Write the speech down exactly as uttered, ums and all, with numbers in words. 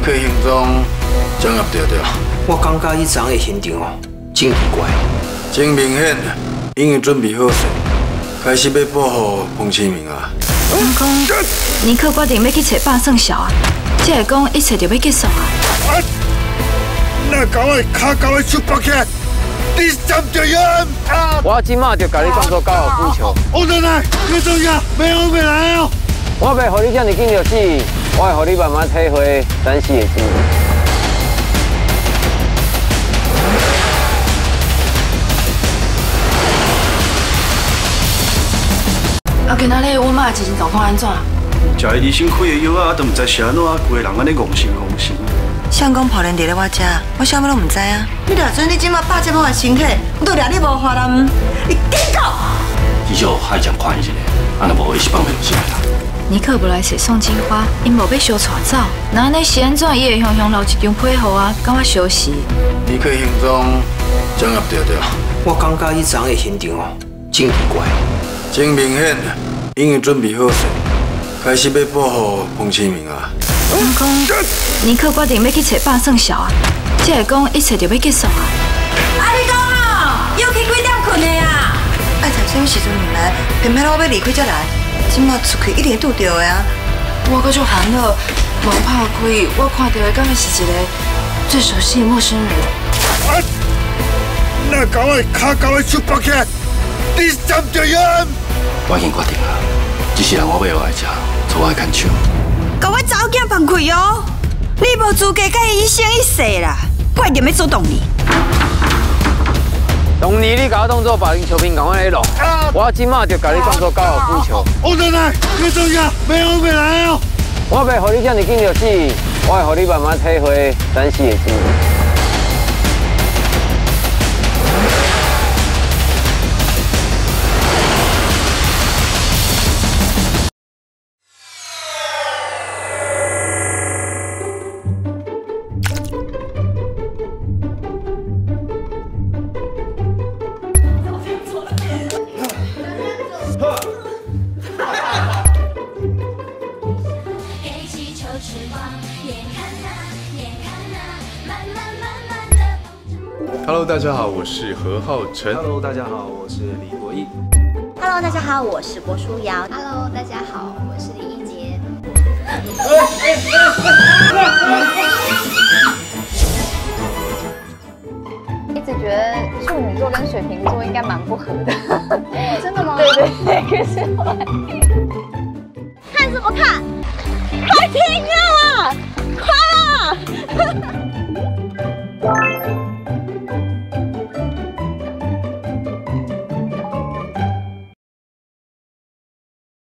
去行踪掌握着着。 我感觉伊昨的行程哦，真奇怪。 真明显，已经准备好势，开始要保护彭启明啊。 人讲尼克决定要去找百胜小啊，即会讲一切就要结束啊。 啊！那搞我卡搞我手绑起来，你站着人啊！ 我今麦就甲你当作高尔夫球。 我等来，别走呀，没有没来哦。 我袂互你这么紧就死，我会互你慢慢体会咱死的滋味。 啊，今仔日我妈的精神状况安怎？ 食伊医生开的药啊，都唔知是安怎，规个人安尼戆神戆神。 相公抱连伫咧我遮，我啥物拢唔知啊。你掠准你即马百这么的身体，我都掠你无法啦，你顶到！ 至少海将看伊一下，安尼无伊是放袂落心啦。 尼克无来找宋金花，因无要相带走。那安尼是安怎？伊会向向留一张批互我，甲我相识。 你去行踪掌握着着。 我感觉伊昨的行程哦，真奇怪。 真明显，已经准备好势，开始要保护彭启明啊。 人讲尼克决定要去找百胜小啊，即会讲一切就要结束啊。 啊，你讲哦，又去几点困的啊？爱在什么时阵唔来，偏偏我要离开才来，即马出去一定拄着的啊。 我搁就烦恼，门拍开，我看到的敢会是一个最熟悉的陌生人。 啊！那搞我卡搞我手绑起来，你站着人！ 我已经决定了，一世人我要爱食，做爱牵手。 甲我早囝放开哦！你无资格甲伊一生一世啦！我一定要阻挡你。 当年你甲我当作保龄球兵，赶快来弄。我今麦就甲你当作高尔夫球。 我等来，别走呀，没有没来哦。 我袂互你这么紧就死，我会互你慢慢体会咱死的滋味。 Hello， 大家好，我是何浩晨。 Hello， 大家好，我是李国毅。 Hello， 大家好，我是郭书瑶。Hello， 大家好，我是李一杰。一直觉得处女座跟水瓶座应该蛮不合的。真的吗？对对对，可是后来。